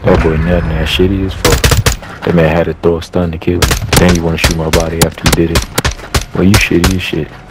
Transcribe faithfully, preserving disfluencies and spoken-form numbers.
That boy nothing that shitty as fuck. That man had to throw a stun to kill me. Then you wanna shoot my body after you did it. Well, you shitty as shit.